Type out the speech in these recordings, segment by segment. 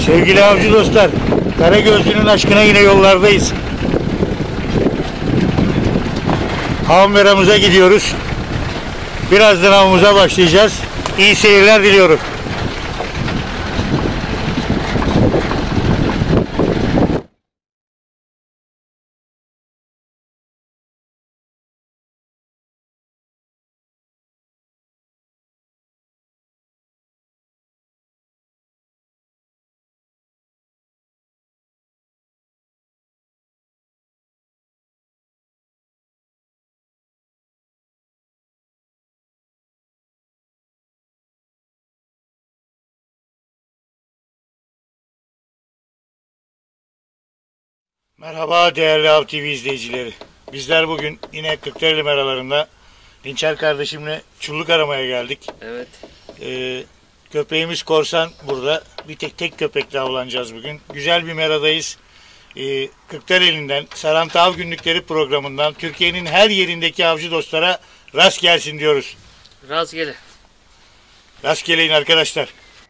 Sevgili avcı dostlar, Karagözlü'nün aşkına yine yollardayız. Av meramıza gidiyoruz. Birazdan avımıza başlayacağız. İyi seyirler diliyorum. Merhaba değerli Av TV izleyicileri. Bizler bugün yine Kırklareli meralarında Dinçer kardeşimle çulluk aramaya geldik. Evet. Köpeğimiz Korsan burada. Bir tek köpekle avlanacağız bugün. Güzel bir meradayız. Kırklareli'nden Sarantı Av Günlükleri programından Türkiye'nin her yerindeki avcı dostlara rast gelsin diyoruz. Rastgele. Rast geleyin arkadaşlar.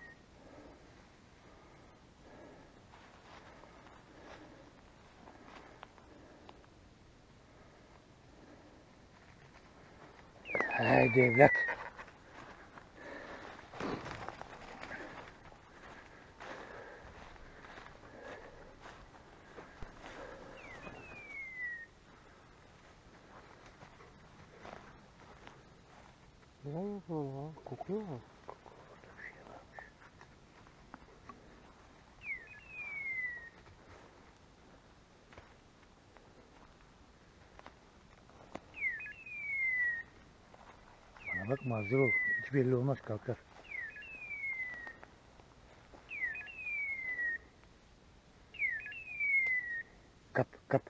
Haydi evlat. Ne yapıyor ya? Kokuyor mu? Bana bak, mazur ol. Hiç belli olmaz, kalkar. Kap.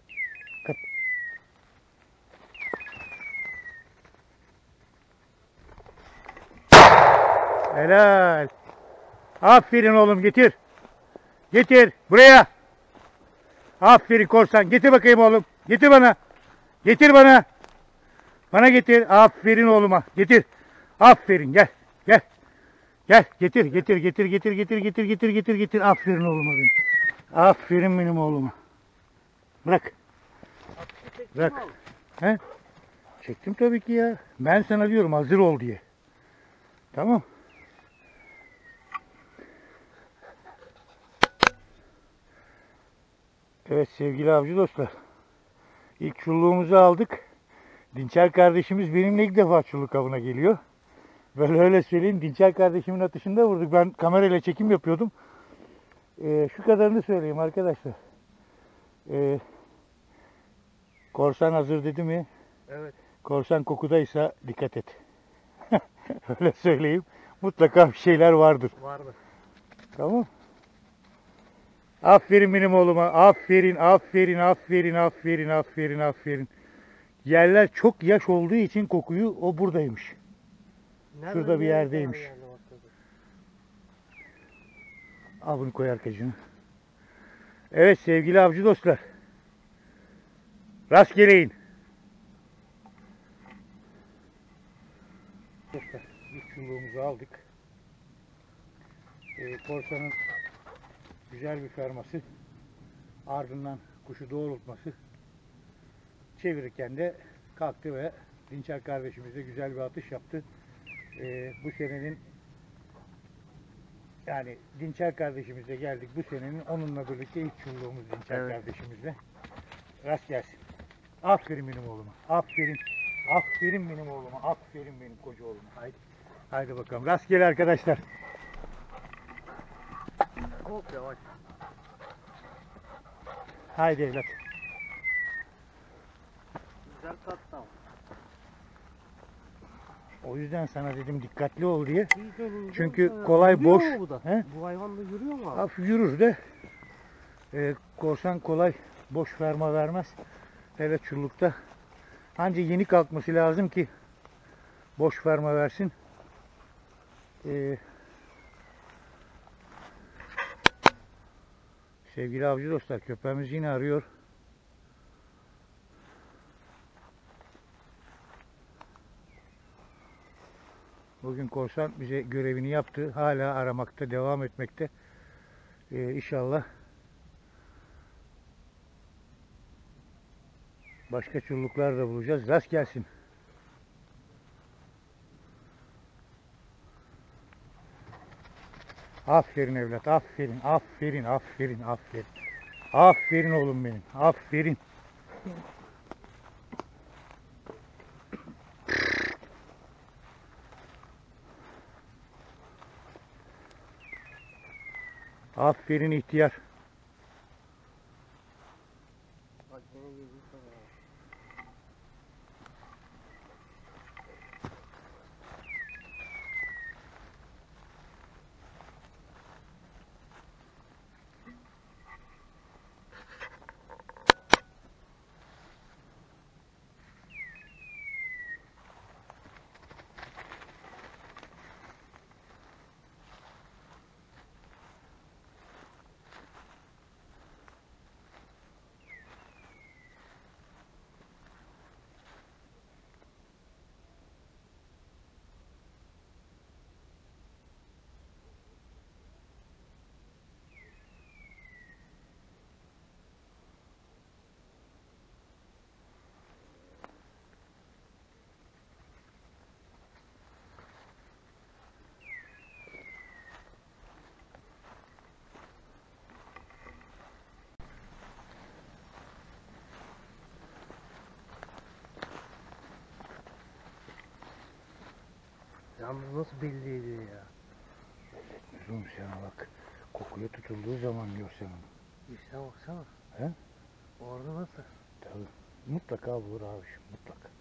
Helal. Aferin oğlum, getir. Getir buraya. Aferin Korsan. Getir bakayım oğlum. Getir bana. Getir bana. Bana getir. Aferin oğluma. Getir. Aferin, gel. Gel. Gel. Getir. Aferin oğluma benim. Aferin benim oğluma. Bırak. Bırak. He? Çektim tabii ki ya. Ben sana diyorum hazır ol diye. Tamam. Evet sevgili avcı dostlar. İlk çulluğumuzu aldık. Dinçer kardeşimiz benimle ilk defa çulluk avına geliyor. Böyle öyle söyleyeyim. Dinçer kardeşimin atışında vurduk. Ben kamerayla çekim yapıyordum. Şu kadarını söyleyeyim arkadaşlar. Korsan hazır dedi mi? Evet. Korsan kokudaysa dikkat et. Öyle söyleyeyim. Mutlaka bir şeyler vardır. Vardı. Tamam. Aferin benim oğluma. Aferin. Yerler çok yaş olduğu için kokuyu o buradaymış. Nereden Şurada bir yerdeymiş. geldi Al bunu, koy arkacığına. Evet sevgili avcı dostlar. Rastgeleyin. Dostlar, ilk çulluğumuzu aldık. Korsanın güzel bir ferması. Ardından kuşu doğrultması. Çevirirken de kalktı ve Dinçer kardeşimize güzel bir atış yaptı. Bu senenin, yani Dinçer kardeşimizle geldik. Bu senenin onunla birlikte ilk çulluğumuz Dinçer kardeşimizle. Rast gelsin. Aferin benim oğluma. Aferin benim oğluma. Aferin benim koca oğluma. Haydi bakalım. Rastgele arkadaşlar. Hop yavaş. Haydi evlat. Güzel kattı ama. O yüzden sana dedim dikkatli ol diye. Çünkü Çünkü kolay boş. Bu da? He? Bu hayvan da yürüyor mu abi? Hafif yürür de. Korsan kolay boş ferma vermez. Hele çullukta. Anca yeni kalkması lazım ki boş ferma versin. Sevgili avcı dostlar, köpeğimiz yine arıyor. Bugün korsan bize görevini yaptı. Hala aramakta devam etmekte. İnşallah başka çulluklar da bulacağız. Rast gelsin. Aferin evlat, aferin, aferin, aferin, aferin. Aferin oğlum benim, aferin. Aferin ihtiyar. Bak yine girdi sana. Yalnız nasıl belli ediyor ya? Zoom sana bak. Kokuya tutulduğu zaman görsen onu. İşte baksana. He? Orada nasıl? Tabii. Mutlaka bulur abi şu, mutlaka.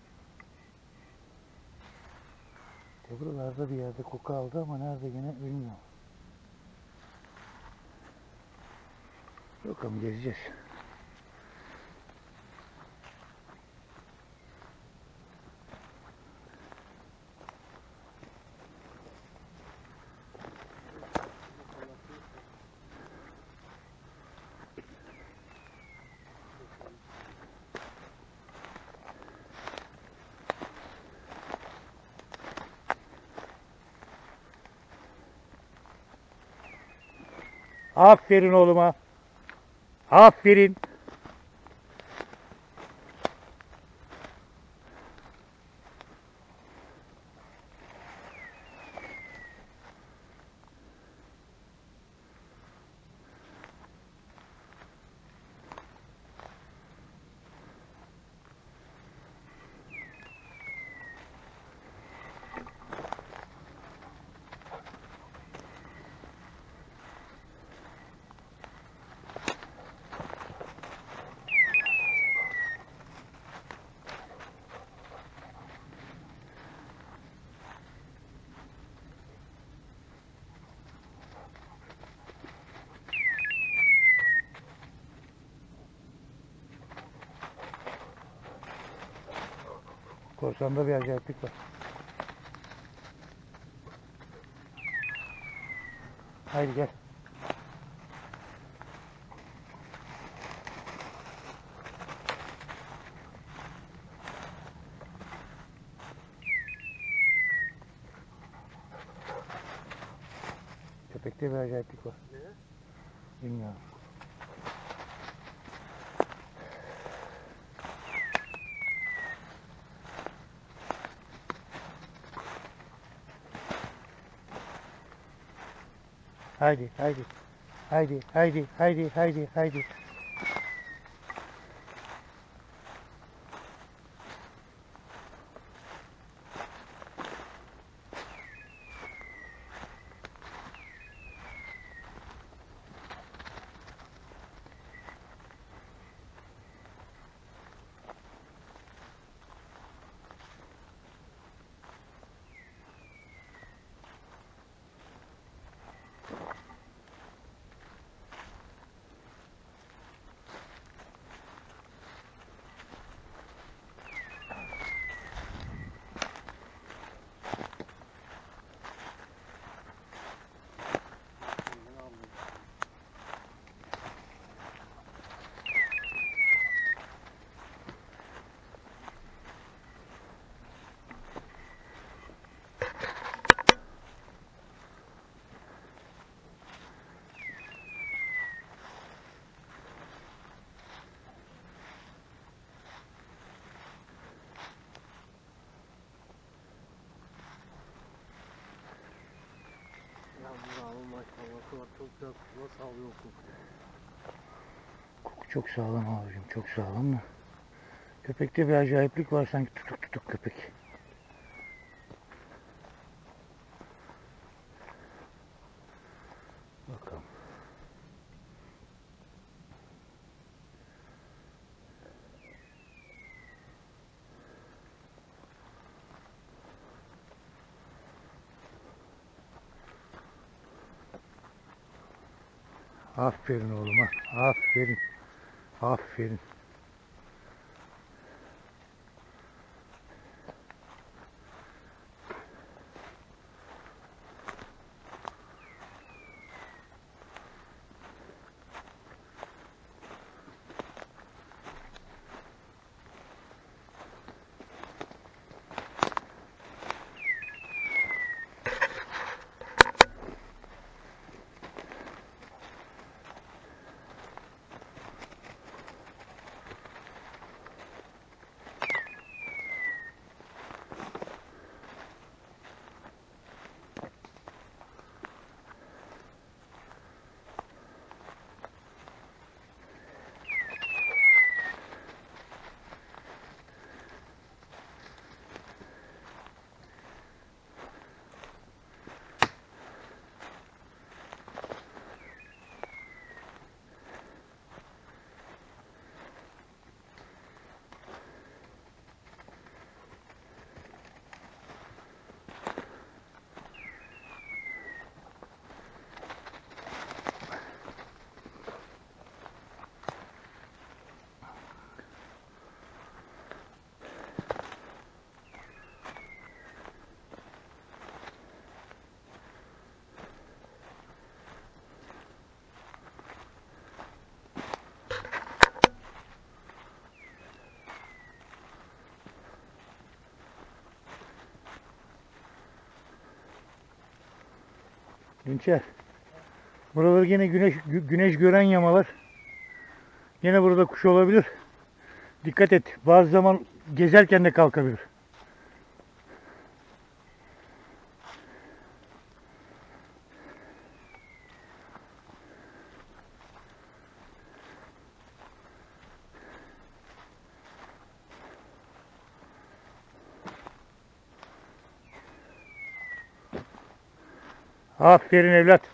Buralarda bir yerde koku aldı ama nerede gene bilmiyorum. Bakalım gezeceğiz. Aferin oğluma. Aferin. Korsanda bir acayiplik var. Haydi gel. Köpekte bir acayiplik var. Ne? Bilmiyorum. Haydi, haydi. Haydi, haydi, haydi, haydi, haydi. kokusu var. Çok güzel nasıl alıyor o kokuyu. Koku çok sağlam abicim, çok sağlam da. Köpekte bir acayiplik var, sanki tutuk tutuk köpek. Bakalım. Aferin oğluma. Aferin. Aferin. Dinçer. Buralar yine güneş gören yamalar. Yine burada kuş olabilir. Dikkat et. Bazı zaman gezerken de kalkabilir. Aferin evlat.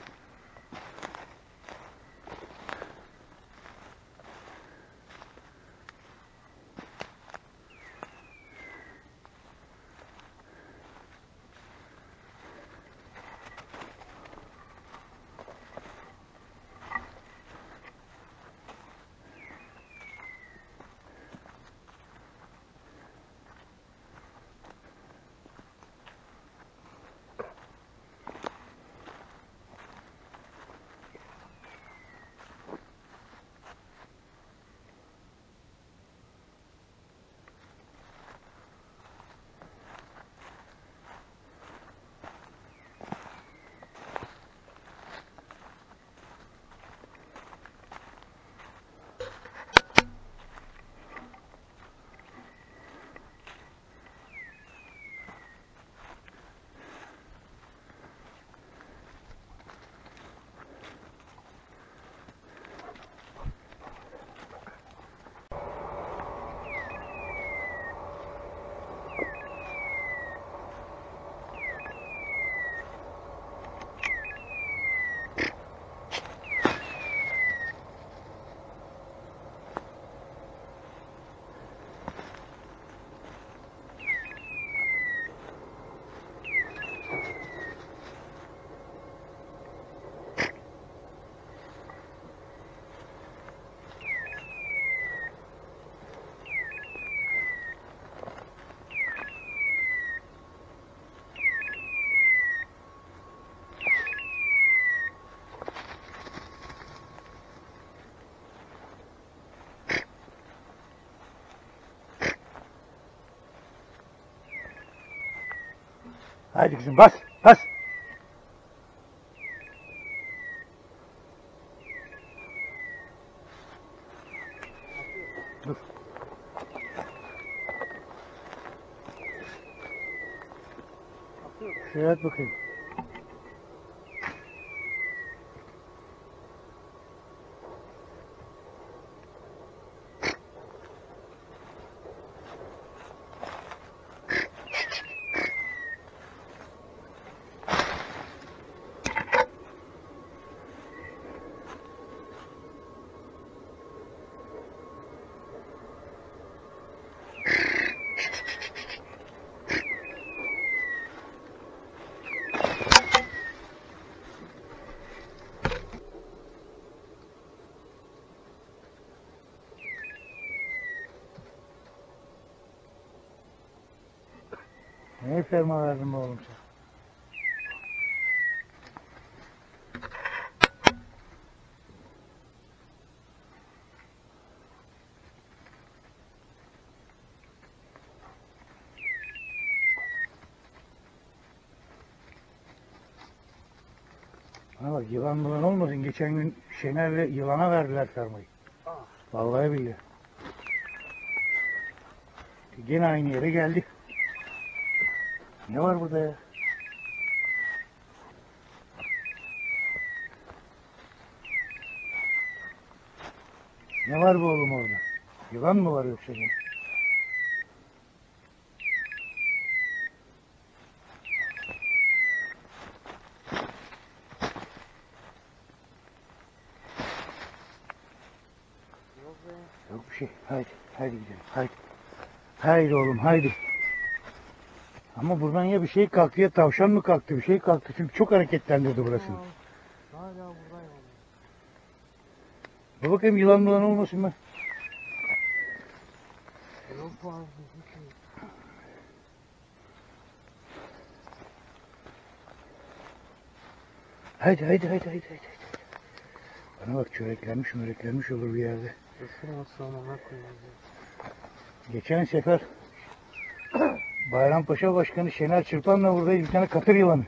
Haydi kızım bas, bas. Dur. Şuraya at bakayım. Ne ferma verdin be oğlum sen? Bana bak, yılan bulan olmasın. Geçen gün Şener'le yılana verdiler fermayı. Vallahi billahi. Gene aynı yere geldi. Ne var burada ya? Ne var bu oğlum orada? Yılan mı var yoksa gene? Yok be. Yok bir şey. Haydi. Haydi gidelim. Haydi. Haydi oğlum haydi. Ama buradan ya bir şey kalktı ya tavşan mı kalktı, bir şey kalktı. Çünkü çok hareketlendirdi burasını. Hala buradayım. Dur bakayım, yılan bulan olmasın mı? Yok bu abi. Hiç şey. Haydi haydi haydi haydi haydi. Bana bak, çöreklenmiş olur bir yerde. Isırmasın ona koyayım. Geçen sefer Bayrampaşa Başkanı Şener Çırpan'la buradaydı, bir tane katır yılanı.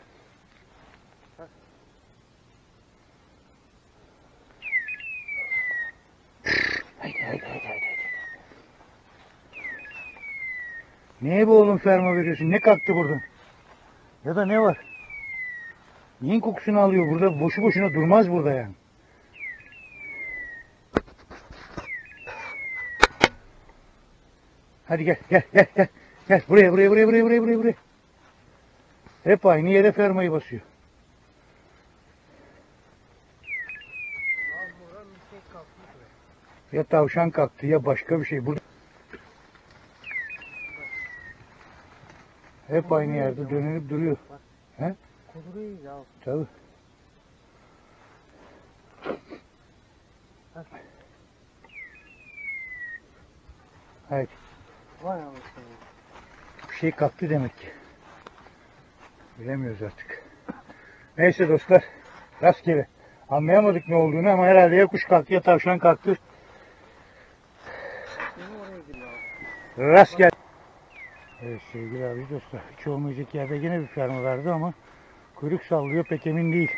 Haydi. Neye bu oğlum ferma veriyorsun? Ne kalktı buradan? Ya da ne var? Neyin kokusunu alıyor burada? Boşu boşuna durmaz burada yani. Hadi gel. Gel buraya. Hep aynı yere fermayı basıyor. Abi buradan bir şey kalktı buraya. Ya tavşan kalktı ya başka bir şey. Burada hep aynı yerde dönüp duruyor. Kuduruyor ya. Tabii. Haydi. Vay anasını. Bir şey kalktı demek ki. Bilemiyoruz artık. Neyse dostlar. Rastgele. Anlayamadık ne olduğunu ama herhalde ya kuş kalktı ya tavşan kalktı. Benim oraya giriyor abi. Rastgele. Evet sevgili abi dostlar. Hiç olmayacak yerde yine bir ferma verdi ama kuyruk sallıyor, pek emin değil.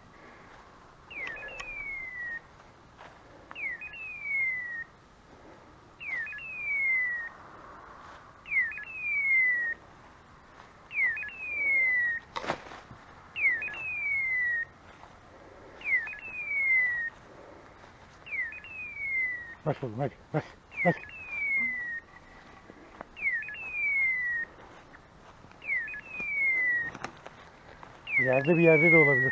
Bas oğlum hadi bas. Bir yerde de olabilir.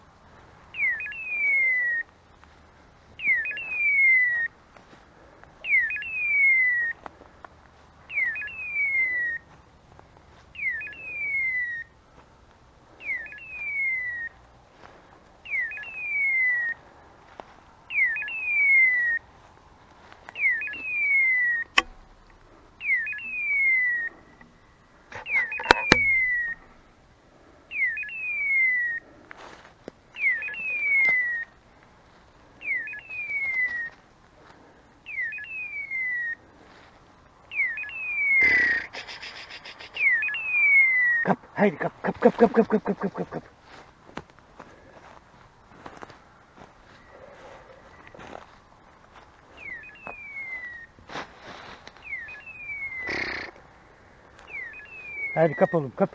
Kap, haydi kap. Haydi kap oğlum kap.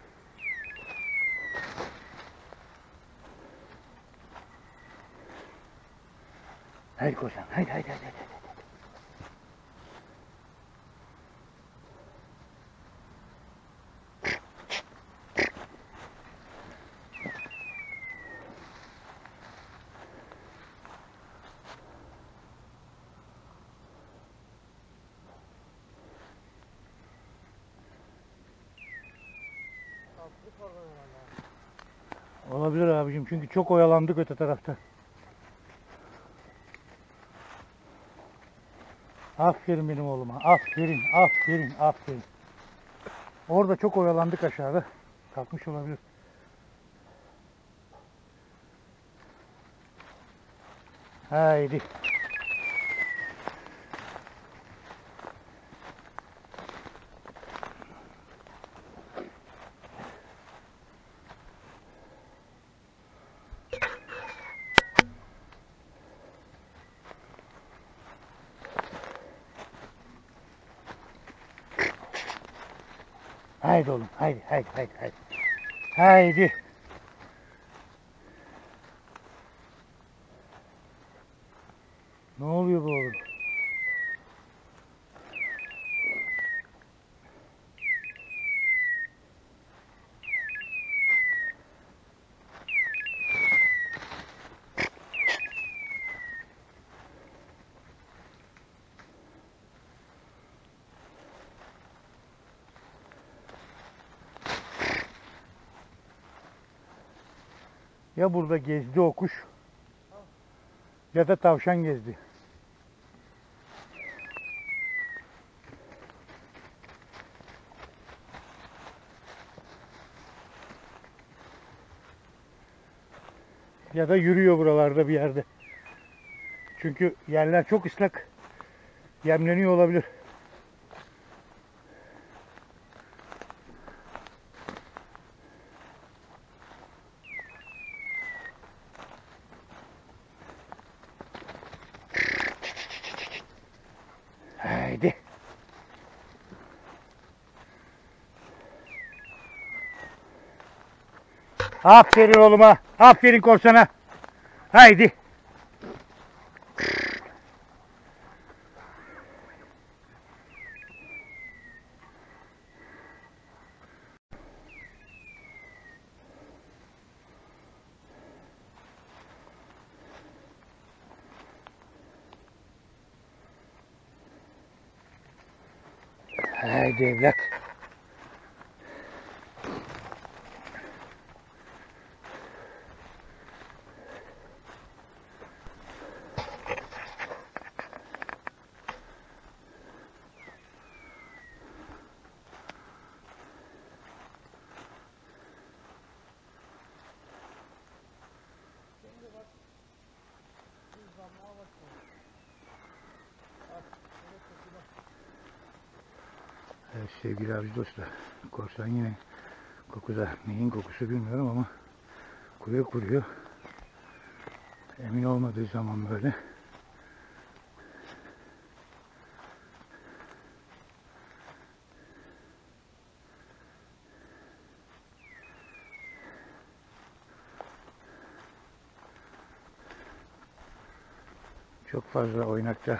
Haydi korsan, haydi. Kalktık oradan herhalde. Olabilir abicim çünkü çok oyalandık öte tarafta. Aferin benim oğluma. Aferin. Orada çok oyalandık aşağıda. Kalkmış olabilir. Haydi. Haydi oğlum. Haydi. Haydi. Ne oluyor bu oğlum? Ya burada gezdi o kuş ya da tavşan gezdi. Ya da yürüyor buralarda bir yerde. Çünkü yerler çok ıslak. Yemleniyor olabilir. Haydi. Aferin oğluma. Aferin korsana. Haydi. Haydi evlat. Evet sevgili avcı dostlar, korsan yine kokuda, neyin kokusu bilmiyorum ama kuruyor. Emin olmadığı zaman böyle. Çok fazla oynakta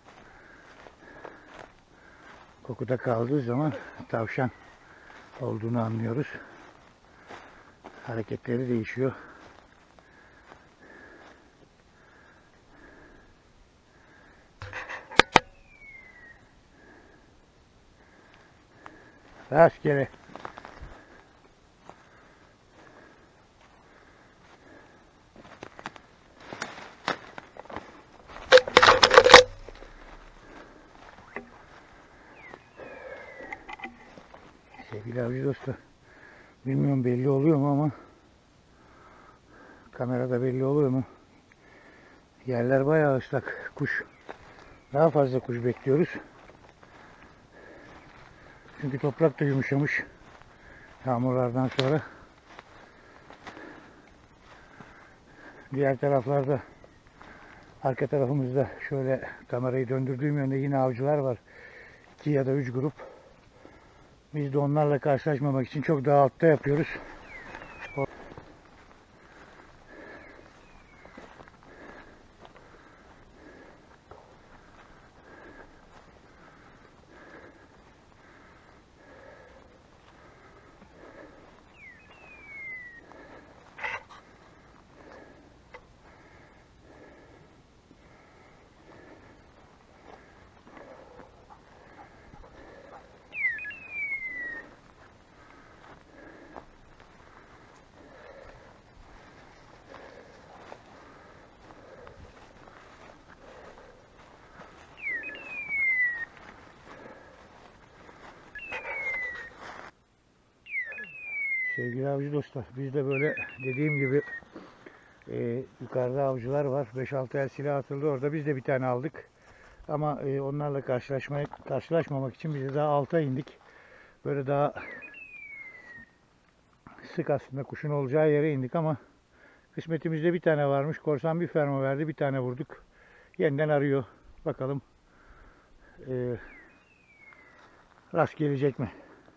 kokuda kaldığı zaman tavşan olduğunu anlıyoruz. Hareketleri değişiyor. Rastgele. Sevgili avcı dostlar, bilmiyorum belli oluyor mu ama kamerada belli oluyor mu? Yerler bayağı ıslak. Daha fazla kuş bekliyoruz. Çünkü toprak da yumuşamış yağmurlardan sonra. Diğer taraflarda, arka tarafımızda şöyle kamerayı döndürdüğüm yönde yine avcılar var. 2 ya da 3 grup. Biz de onlarla karşılaşmamak için çok daha altta yapıyoruz. Sevgili avcı dostlar, biz de böyle dediğim gibi yukarıda avcılar var. 5-6 el silah atıldı orada. Biz de bir tane aldık. Ama onlarla karşılaşmamak için biz de daha alta indik. Böyle daha sık aslında kuşun olacağı yere indik ama kısmetimizde bir tane varmış. Korsan bir ferma verdi. Bir tane vurduk. Yeniden arıyor. Bakalım rast gelecek mi?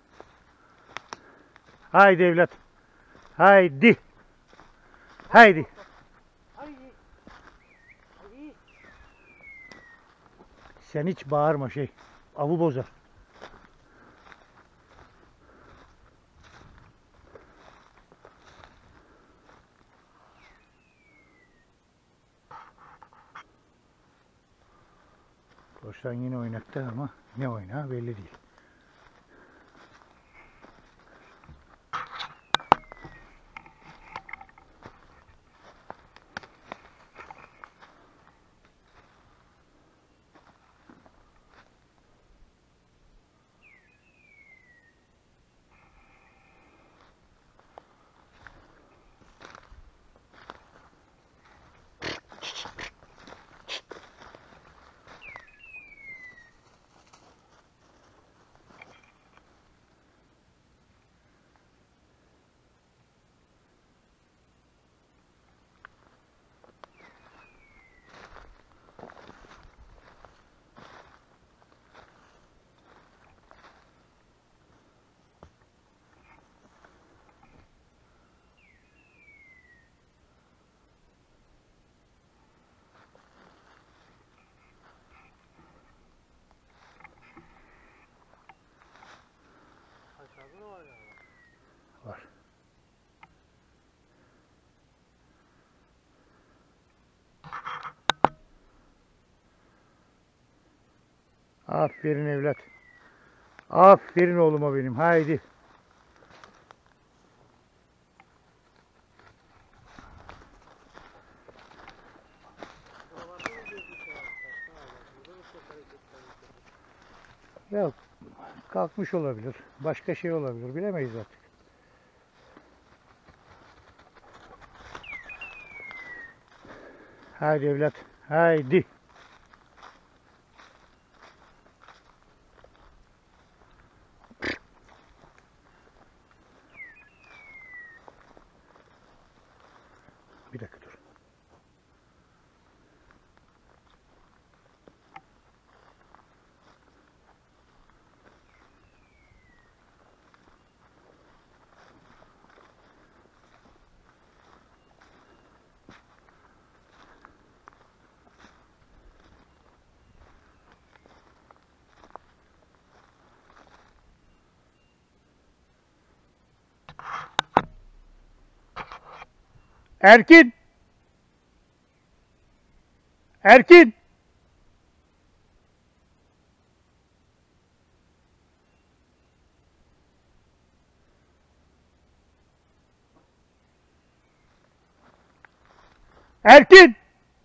Haydi evlat. Haydi. Haydi. Haydi. Haydi. Sen hiç bağırma avı bozar. Korsan yine oynakta ama ne oynağı belli değil. Aşağıda da var ya. Var. Aferin evlat. Aferin oğluma benim. Haydi. Buralarda mı gözüküyor abi? Taştan abi. Burada da çok hareketler yapıyor. Yok. Kalkmış olabilir. Başka şey olabilir. Bilemeyiz artık. Haydi evlat. Haydi. Bir dakika dur. Erkin! Erkin! Erkin!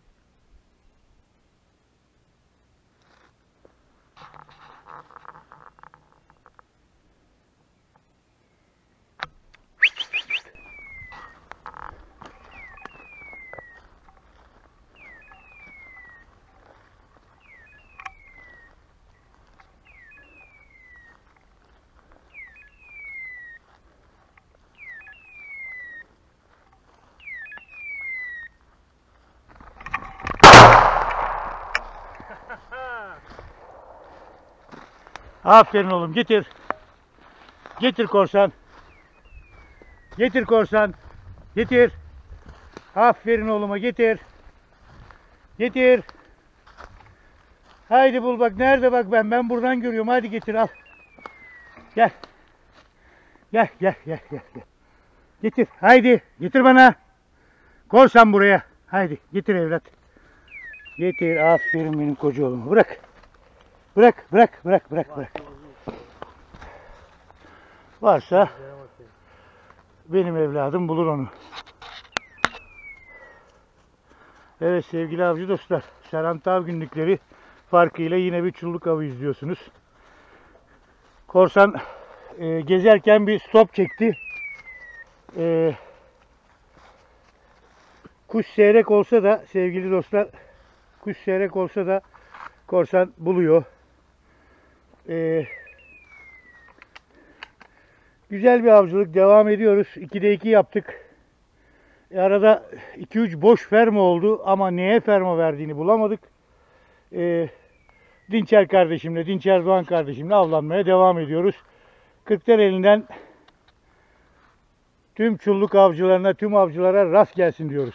Aferin oğlum, getir. Getir korsan. Getir korsan. Getir. Aferin oğluma, getir. Getir. Haydi bul bak, nerede bak ben buradan görüyorum. Hadi getir, al. Gel. Gel. Getir. Haydi getir bana. Korsan buraya. Haydi getir evlat. Getir. Aferin benim koca oğluma. Bırak. Bırak. Varsa benim evladım bulur onu. Evet sevgili avcı dostlar, Serhan Av günlükleri farkıyla yine bir çulluk avı izliyorsunuz. Korsan gezerken bir stop çekti. Ee, kuş seyrek olsa da sevgili dostlar, kuş seyrek olsa da korsan buluyor. Ee, güzel bir avcılık, devam ediyoruz. 2'de 2 yaptık. Arada 2-3 boş ferma oldu ama neye ferma verdiğini bulamadık. Dinçer kardeşimle, Dinçer Doğan kardeşimle avlanmaya devam ediyoruz. Kırklareli'nden tüm çulluk avcılarına, tüm avcılara rast gelsin diyoruz.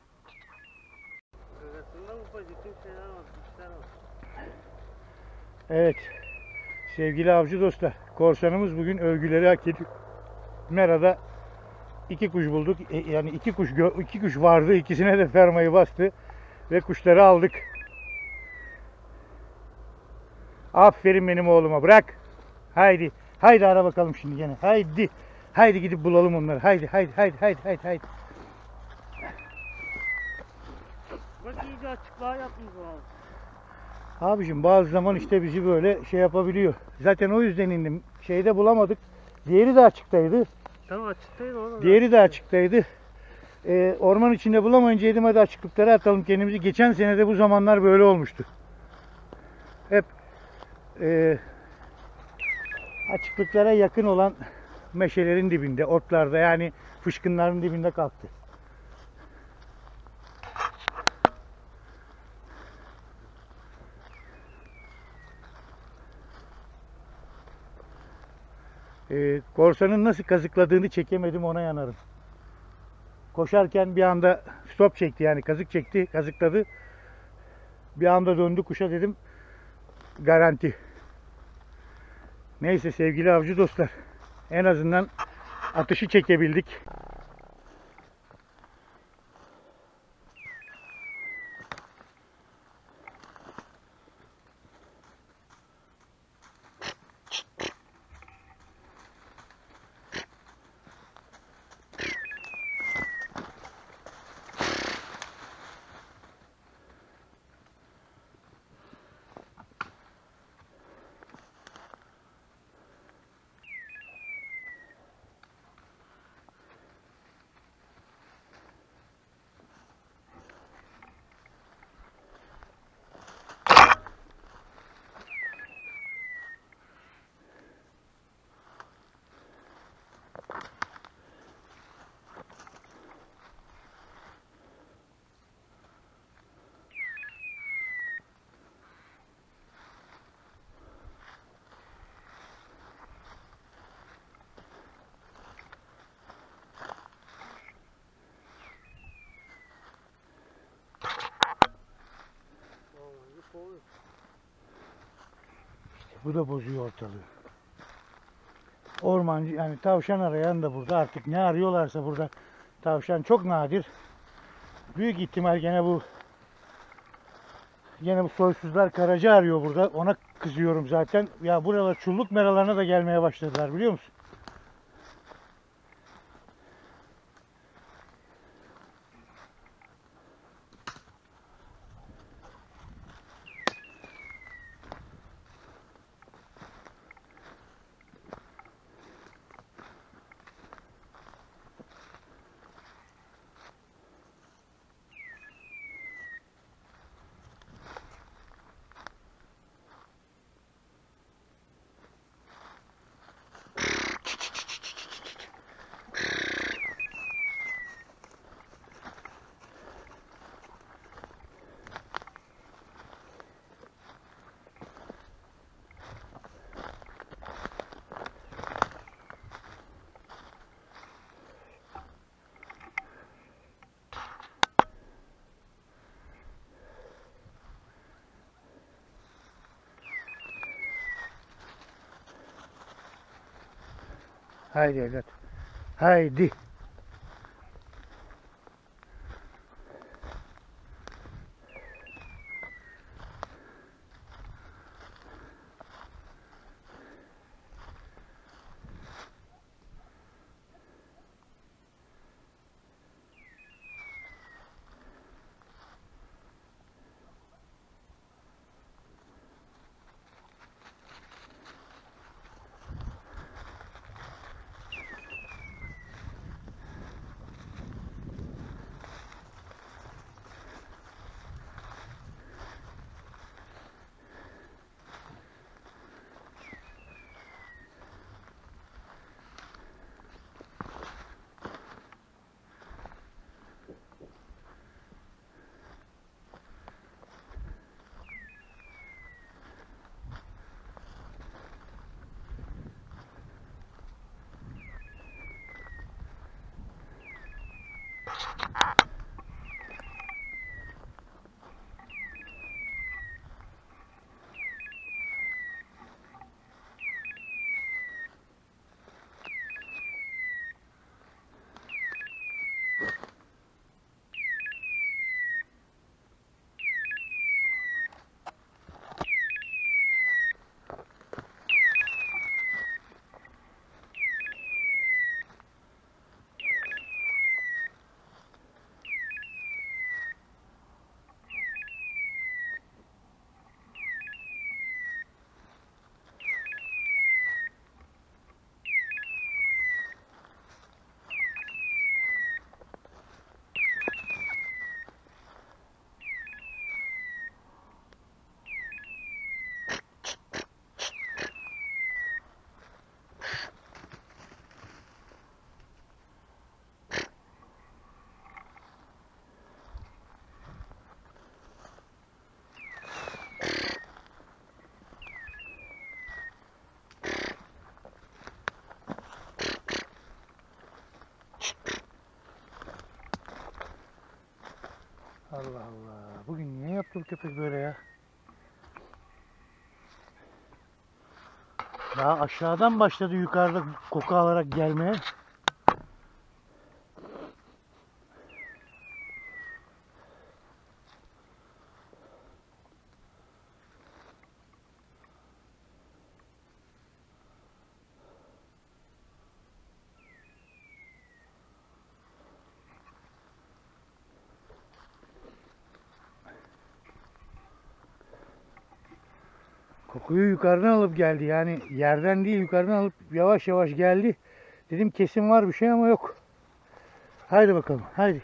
Arasında ufacık şeyler var, kuşlar var. Evet, sevgili avcı dostlar, korsanımız bugün övgüleri hak ediyor. Merada 2 kuş bulduk. Yani 2 kuş vardı. İkisine de fermayı bastı ve kuşları aldık. Aferin benim oğluma. Bırak. Haydi. Haydi ara bakalım şimdi gene. Haydi. Haydi gidip bulalım onları. Haydi haydi haydi haydi haydi haydi. Bak iyice açıklığa yapmış o abi. Abicim bazı zaman işte bizi böyle şey yapabiliyor. Zaten o yüzden indim. Şeyde bulamadık. Diğeri de açıktaydı. Tamam açıktaydı oğlum. Diğeri de açıktaydı. Orman içinde bulamayınca dedim hadi açıklıklara atalım kendimizi. Geçen sene de bu zamanlar böyle olmuştu. Hep açıklıklara yakın olan meşelerin dibinde, otlarda yani fışkınların dibinde kalktı. Korsanın nasıl kazıkladığını çekemedim, ona yanarım. Koşarken bir anda stop çekti, yani kazık çekti, kazıkladı. Bir anda döndü kuşa, dedim garanti. Neyse sevgili avcı dostlar, en azından atışı çekebildik. Bu da bozuyor ortalığı. Ormancı, yani tavşan arayan da burada, artık ne arıyorlarsa burada. Tavşan çok nadir. Büyük ihtimal gene bu soysuzlar karaca arıyor burada. Ona kızıyorum zaten. Ya buralar çulluk meralarına da gelmeye başladılar, biliyor musun? Haydi evlat. Haydi. yaptı bu köpek böyle ya? Daha aşağıdan başladı yukarıda koku alarak gelmeye. Kokuyu yukarıdan alıp geldi. Yani yerden değil yukarıdan alıp yavaş yavaş geldi. Dedim kesin var bir şey ama yok. Haydi bakalım. Haydi.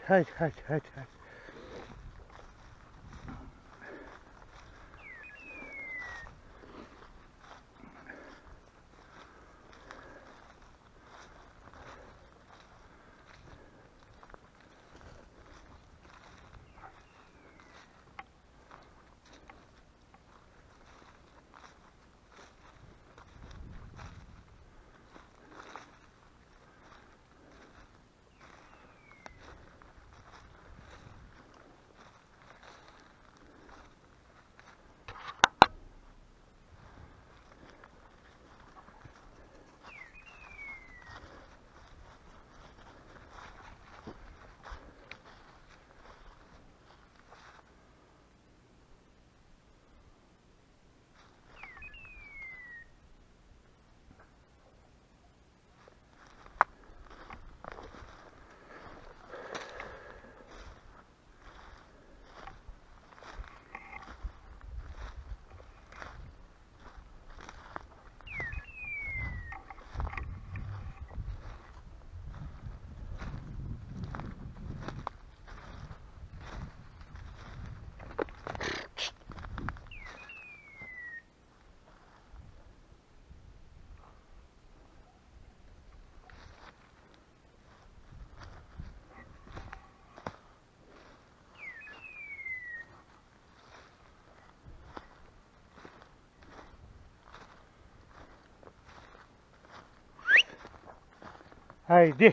Haydi.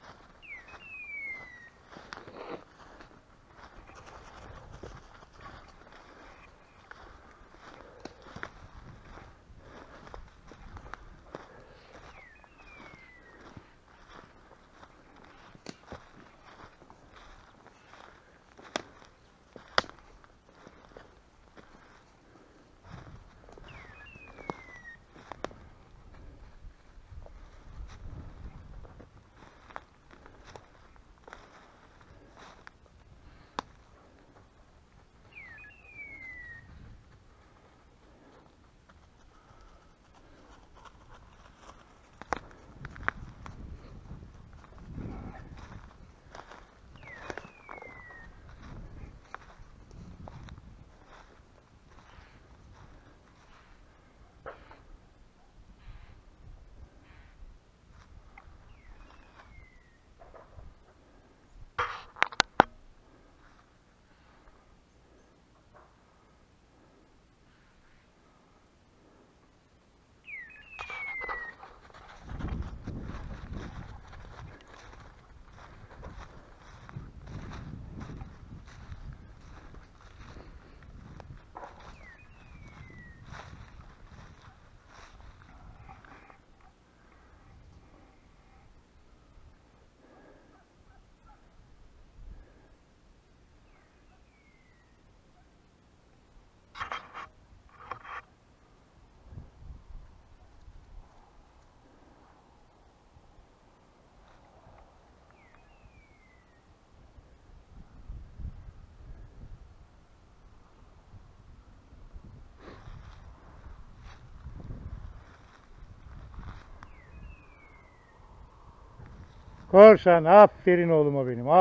Korsan aferin oğluma benim.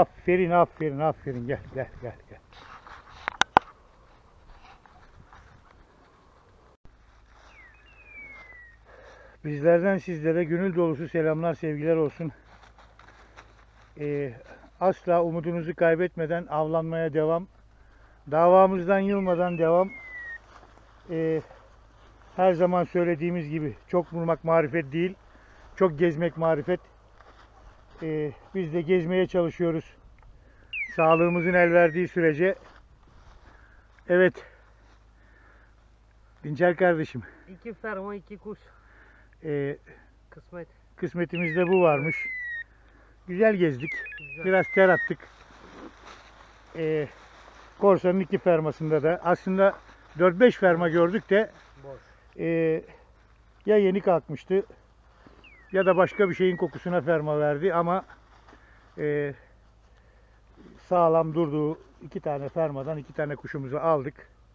Aferin. Gel. Bizlerden sizlere gönül dolusu selamlar, sevgiler olsun. Asla umudunuzu kaybetmeden avlanmaya devam. Davamızdan yılmadan devam. Her zaman söylediğimiz gibi çok vurmak marifet değil. Çok gezmek marifet. Biz de gezmeye çalışıyoruz. Sağlığımızın el verdiği sürece Evet. Dinçer kardeşim. 2 ferma 2 kuş. e, Kısmet. Kısmetimizde bu varmış. Güzel gezdik. Güzel. Biraz ter attık. Korsa'nın 2 fermasında da aslında 4-5 ferma gördük de Boş. ya yeni kalkmıştı ya da başka bir şeyin kokusuna ferma verdi ama sağlam durduğu 2 tane fermadan 2 tane kuşumuzu aldık.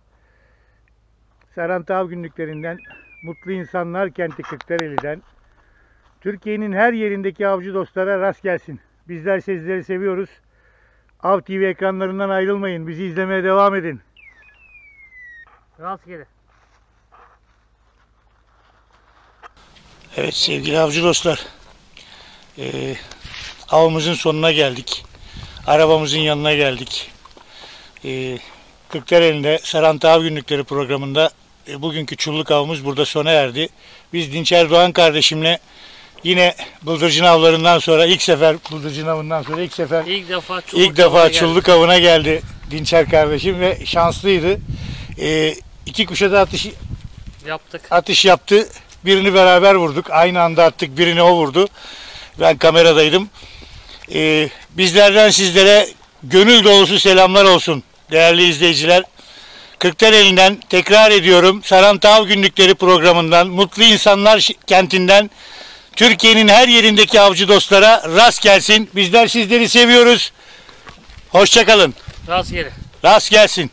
Serhan Tav günlüklerinden, Mutlu İnsanlar Kenti Kırklareli'den Türkiye'nin her yerindeki avcı dostlara rast gelsin. Bizler sizleri seviyoruz. Av TV ekranlarından ayrılmayın. Bizi izlemeye devam edin. Rastgele. Evet sevgili avcı dostlar. Avımızın sonuna geldik. Arabamızın yanına geldik. Kırklareli'nde Serhan Tav Günlükleri programında bugünkü çulluk avımız burada sona erdi. Biz Dinçer Doğan kardeşimle yine bıldırcın avlarından sonra ilk sefer ilk defa çulluk avına geldi Dinçer kardeşim ve şanslıydı. 2 kuşa da atış yaptı. Birini beraber vurduk. Aynı anda attık. Birini o vurdu. Ben kameradaydım. Bizlerden sizlere gönül dolusu selamlar olsun değerli izleyiciler. Kırklareli'nden tekrar ediyorum. Serhan Tav Günlükleri programından, Mutlu İnsanlar Kenti'nden Türkiye'nin her yerindeki avcı dostlara rast gelsin. Bizler sizleri seviyoruz. Hoşça kalın. Rastgele. Rast gelsin.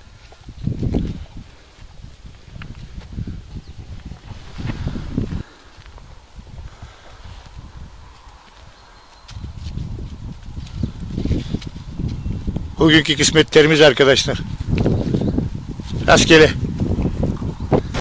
Bugünkü kısmetlerimiz arkadaşlar. Rastgele.